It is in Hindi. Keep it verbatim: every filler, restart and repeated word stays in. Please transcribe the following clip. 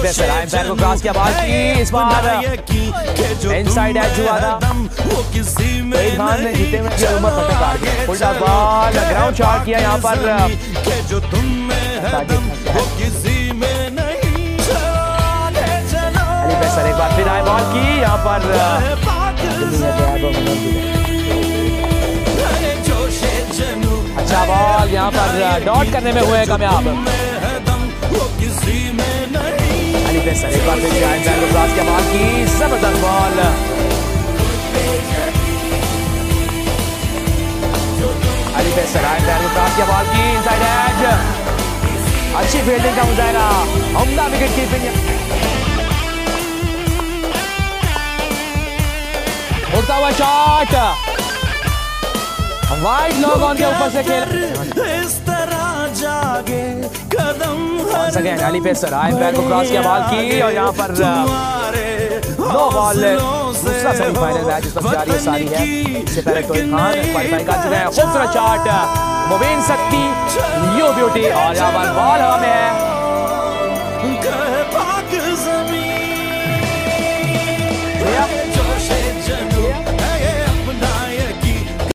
बेसर एम्पायर को क्रॉस किया, बॉल की इस बार इनसाइड एज हुआ था। वहीद खान ने जीते हुए की उम्र फतेह काट दिया। Full toss ball ground shot किया यहाँ पर अली बेसर, एक बार फिर आए बॉल की यहाँ पर अच्छा बॉल यहाँ पर डॉट करने में हुए कामयाब। अली बेसर एक बार फिर एम्पायर को क्रॉस किया, बॉल की जबरदस्त बॉल। अली बेसर एम्पायर को क्रॉस किया, बॉल की इनसाइड एज, अच्छी फील्डिंग का मुजाहरा, उम्दा विकेट कीपिंग। उड़ता हुआ शॉट, वाइड लॉग ऑन के ऊपर से खेल। अली बेसर एम्पायर को क्रॉस किया, बॉल की और यहाँ पर नो बॉल। दूसरा सेमीफाइनल मैच इस वक्त जारी सारी है। इससे पहले तो खान क्वालीफाई कर चुके हैं। खूबसूरत शॉट, मुबीन शक्ति, यू ब्यूटी और यहाँ पर बॉल हवा में है।